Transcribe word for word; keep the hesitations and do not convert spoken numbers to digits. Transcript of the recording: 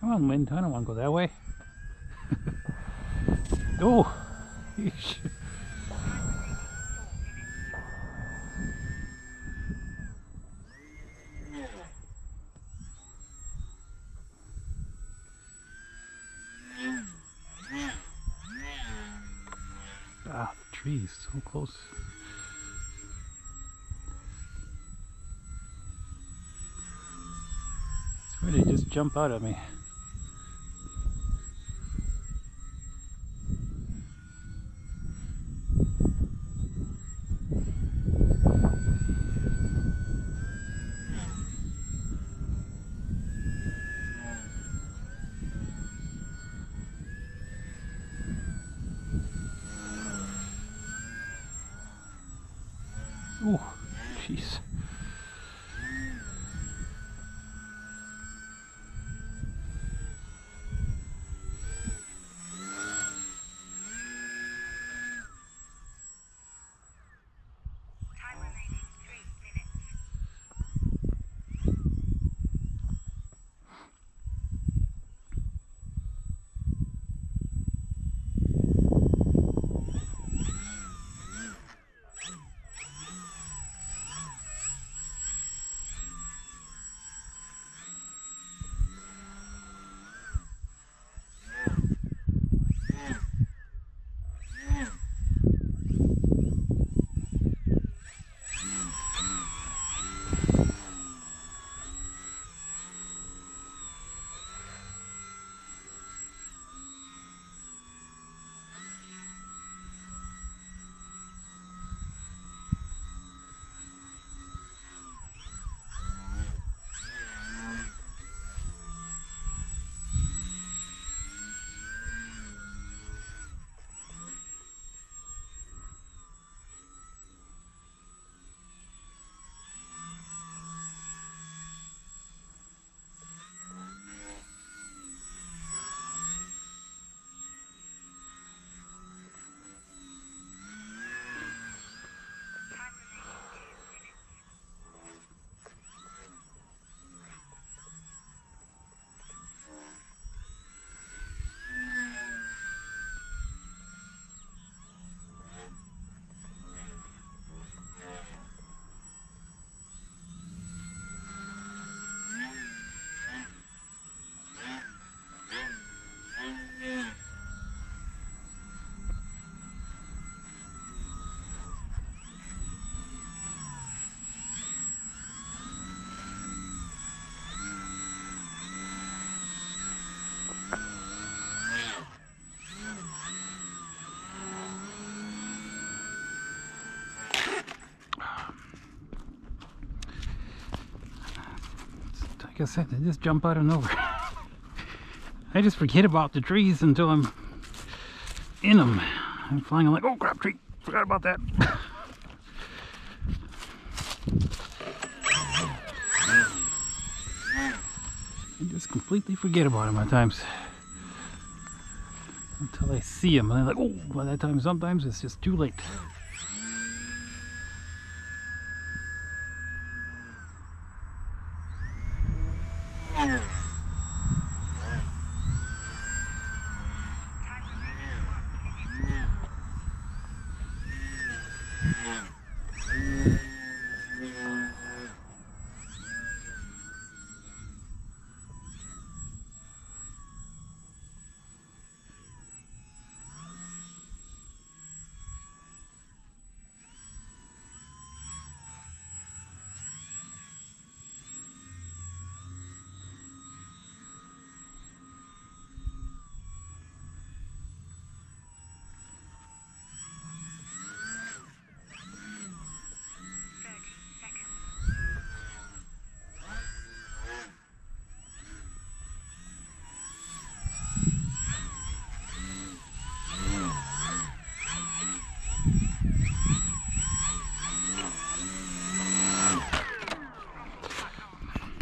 Come on, wind. I don't want to go that way. Oh! Yeesh. Ah, the trees, so close. It's ready to just jump out at me. Oh, jeez. Like I said, they just jump out of nowhere. I just forget about the trees until I'm in them. I'm flying, I'm like, oh crap, tree, forgot about that. I just completely forget about them at times. Until I see them, and I'm like, oh, by that time sometimes it's just too late.